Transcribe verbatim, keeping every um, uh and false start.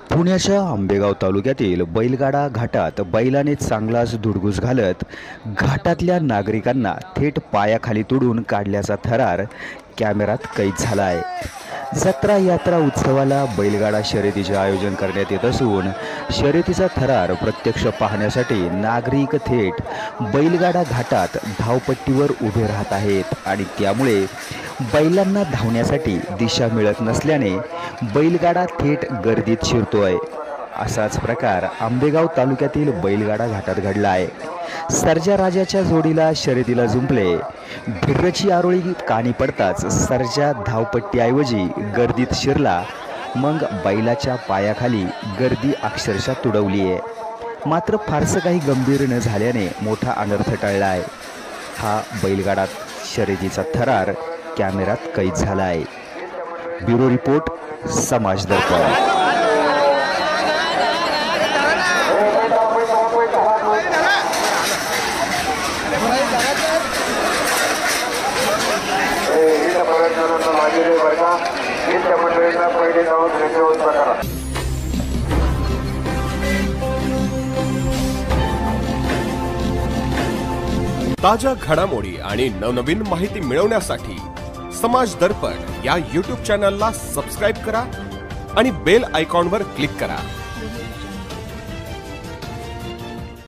पुण्याच्या आंबेगाव तालुक्यातील बैलगाडा घाटात बैलाने चांगलाच धुडगूस घालत घाटातल्या नागरिकांना थेट पायाखाली तोडून काढल्याचा थरार कॅमेऱ्यात कैद झाला आहे। जत्रा यात्रा उत्सवाला बैलगाडा शर्यतीचे आयोजन करण्यात येत असून शर्यतीचा थरार प्रत्यक्ष पाहण्यासाठी नागरिक थेट बैलगाडा घाटात धावपट्टीवर उभे राहत आहेत आणि त्यामुळे बैलांना धावण्यासाठी दिशा मिळत नसल्याने बैलगाडा थेट गर्दीत शिरतोय। असाच प्रकार आंबेगाव तालुक्यातील बैलगाडा घाटात घडला आहे। सर्जा राजाच्या जोडीला शर्यतीला जुंपले। भिर्रची आरोळी कानी पडताच सर्जा धावपट्टीऐवजी गर्दीत शिरला, मग बैलाच्या पायाखाली गर्दी अक्षरशः तुडवली आहे। मात्र फारसं काही गंभीर न झाल्याने मोठा अनर्थ टळला आहे। हा बैलगाडा शर्यतीचा थरार कॅमेऱ्यात कैद झाला आहे। ब्युरो रिपोर्ट, समाज दर्पण। ताज्या घडामोडी आणि नवनवीन माहिती मिळवण्यासाठी समाज दर्पण या यूट्यूब चॅनलला सबस्क्राइब करा आणि बेल आयकॉनवर क्लिक करा।